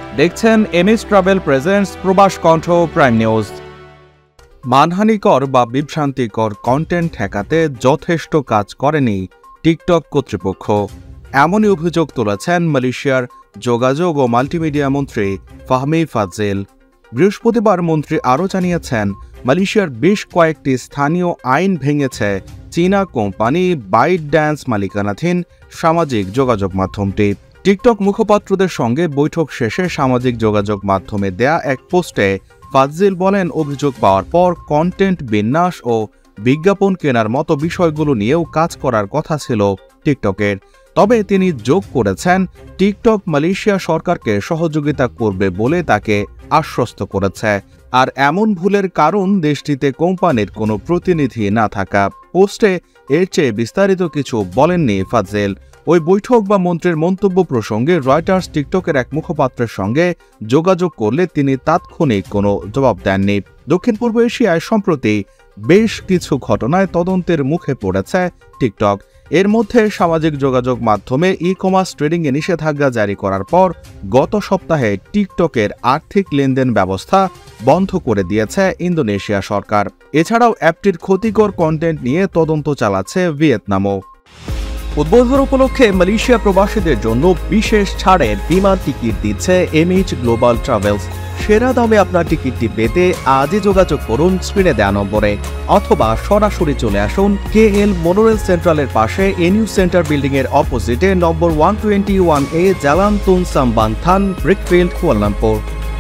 দেখছেন MS travel presents Probashkontho prime news. মানহানিকর বা বিভ্রান্তিকর কন্টেন্ট ঠেকাতে যথেষ্ট কাজ করেনি টিকটক কর্তৃপক্ষ, এমনই অভিযোগ তুলেছেন মালয়েশিয়ার যোগাযোগ ও মাল্টিমিডিয়া মন্ত্রী ফাহমি ফাজিল। বৃহস্পতিবার মন্ত্রী আরও জানিয়েছেন, মালয়েশিয়ার বেশ কয়েকটি স্থানীয় আইন ভেঙেছে চীনা কোম্পানি বাইট ড্যান্স মালিকানাধীন সামাজিক যোগাযোগ মাধ্যমটি। টিকটক মুখপাত্রদের সঙ্গে বৈঠক শেষে সামাজিক যোগাযোগ মাধ্যমে দেয়া এক পোস্টে ফাজিল বলেন, অভিযোগ পাওয়ার পর কন্টেন্ট বিন্যাস ও বিজ্ঞাপন কেনার মতো বিষয়গুলো নিয়েও কাজ করার কথা ছিল টিকটকের। তবে তিনি যোগ করেছেন, টিকটক মালয়েশিয়া সরকারকে সহযোগিতা করবে বলে তাকে আশ্বস্ত করেছে। আর এমন ভুলের কারণ দেশটিতে কোম্পানির কোনো প্রতিনিধি না থাকা। পোস্টে এর চেয়ে বিস্তারিত কিছু বলেননি ফাজিল। ওই বৈঠক বা মন্ত্রীর মন্তব্য প্রসঙ্গে রয়টার্স টিকটকের এক মুখপাত্রের সঙ্গে যোগাযোগ করলে তিনি তাৎক্ষণিক কোনো জবাব দেননি। দক্ষিণ পূর্ব এশিয়ায় সম্প্রতি বেশ কিছু ঘটনায় তদন্তের মুখে পড়েছে টিকটক। এর মধ্যে সামাজিক যোগাযোগ মাধ্যমে ই-কমার্স ট্রেডিংয়ে নিষেধাজ্ঞা জারি করার পর গত সপ্তাহে টিকটকের আর্থিক লেনদেন ব্যবস্থা বন্ধ করে দিয়েছে ইন্দোনেশিয়া সরকার। এছাড়াও অ্যাপটির ক্ষতিকর কন্টেন্ট নিয়ে তদন্ত চালাচ্ছে ভিয়েতনামও। উদ্বোধন উপলক্ষে মালয়েশিয়া প্রবাসীদের জন্য বিশেষ ছাড়ের বিমান টিকিট দিচ্ছে এমএইচ গ্লোবাল ট্রাভেলস। সেরা দামে আপনার টিকিটটি পেতে আজই যোগাযোগ করুন স্ক্রিনে দেওয়া নম্বরে, অথবা সরাসরি চলে আসুন কেএল মনোরেল সেন্ট্রালের পাশে এনইউ সেন্টার বিল্ডিং এর অপোজিটে number 121A Jalan Tun Sambanthan Brickfield Kuala Lumpur.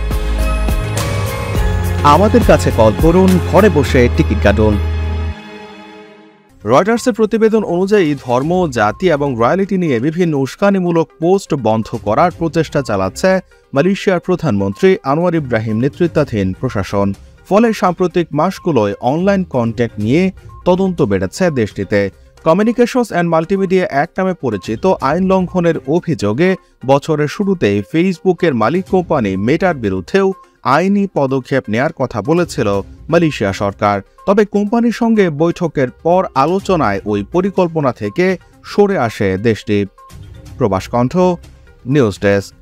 আমাদের কাছে কল করুন, ঘরে বসে টিকিট কাটুন। রয়টার্সের প্রতিবেদন অনুযায়ী ধর্ম, জাতি এবং রয়্যালিটি নিয়ে বিভিন্ন উস্কানিমূলক পোস্ট বন্ধ করার প্রচেষ্টা চালাচ্ছে মালয়েশিয়ার প্রধানমন্ত্রী আনোয়ার ইব্রাহিম নেতৃত্বাধীন প্রশাসন। ফলে সাম্প্রতিক মাসগুলোয় অনলাইন কন্টেন্ট নিয়ে তদন্ত বেড়েছে দেশটিতে। কমিউনিকেশনস অ্যান্ড মাল্টিমিডিয়া অ্যাক্ট নামে পরিচিত আইন লঙ্ঘনের অভিযোগে বছরের শুরুতেই ফেসবুকের মালিক কোম্পানি মেটার বিরুদ্ধেও আইনি পদক্ষেপ নেয়ার কথা বলেছিল মালয়েশিয়া সরকার। তবে কোম্পানির সঙ্গে বৈঠকের পর আলোচনায় ওই পরিকল্পনা থেকে সরে আসে দেশটি। Probashkontho news desk.